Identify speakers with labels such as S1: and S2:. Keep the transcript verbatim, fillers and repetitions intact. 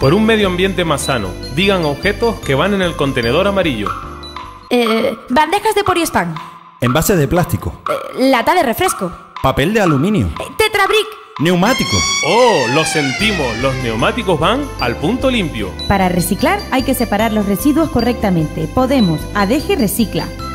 S1: Por un medio ambiente más sano, digan objetos que van en el contenedor amarillo.
S2: Eh, bandejas de poliespán.
S3: Envase de plástico.
S2: Eh, lata de refresco.
S3: Papel de aluminio.
S2: Eh, tetrabric.
S3: Neumático.
S1: ¡Oh, lo sentimos! Los neumáticos van al punto limpio.
S4: Para reciclar hay que separar los residuos correctamente. Podemos, Adeje recicla.